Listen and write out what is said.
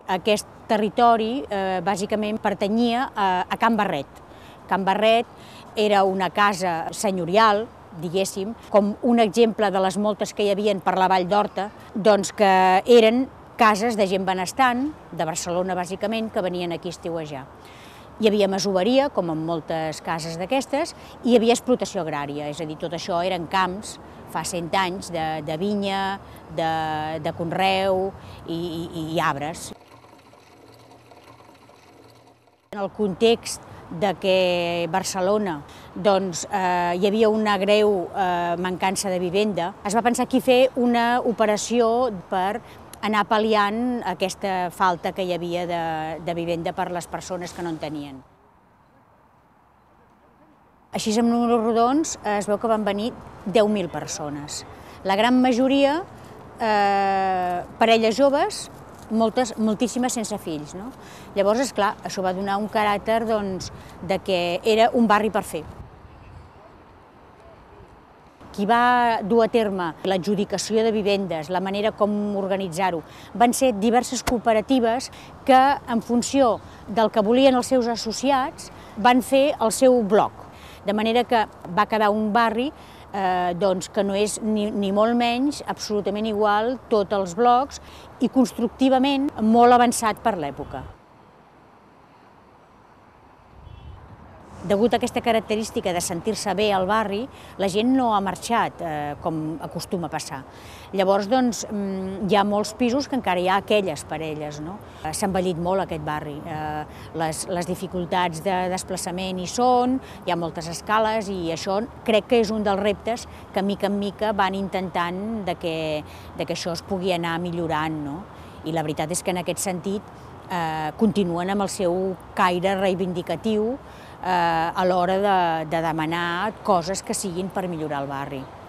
Aquest territori bàsicament pertanyia a Can Barret. Can Barret era una casa senyorial, diguéssim, com un exemple de les moltes que hi havia per la Vall d'Horta, doncs que eren cases de gent benestant, de Barcelona bàsicament, que venien aquí a estiuejar. Hi havia masoveria, com en moltes cases d'aquestes, i hi havia explotació agrària, és a dir, tot això eren camps, fa 100 anys, de vinya, de conreu i arbres. En el context de que Barcelona hi havia una greu mancança de vivenda, es va pensar aquí fer una operació per anar pal·liant aquesta falta que hi havia de vivenda per les persones que no en tenien. Així, amb números rodons, es veu que van venir 10.000 persones. La gran majoria, parelles joves, moltíssimes sense fills. Llavors, esclar, això va donar un caràcter de que era un barri per fer. Qui va dur a terme l'adjudicació de vivendes, la manera com organitzar-ho, van ser diverses cooperatives que, en funció del que volien els seus associats, van fer el seu bloc. De manera que va quedar un barri que no és ni molt menys absolutament igual tots els blocs i constructivament molt avançat per l'època. Degut a aquesta característica de sentir-se bé al barri, la gent no ha marxat, com acostuma a passar. Llavors, hi ha molts pisos que encara hi ha aquelles parelles. S'ha envellit molt aquest barri. Les dificultats de desplaçament hi són, hi ha moltes escales i això crec que és un dels reptes que, mica en mica, van intentant que això es pugui anar millorant. I la veritat és que, en aquest sentit, continuen amb el seu caire reivindicatiu a l'hora de demanar coses que siguin per millorar el barri.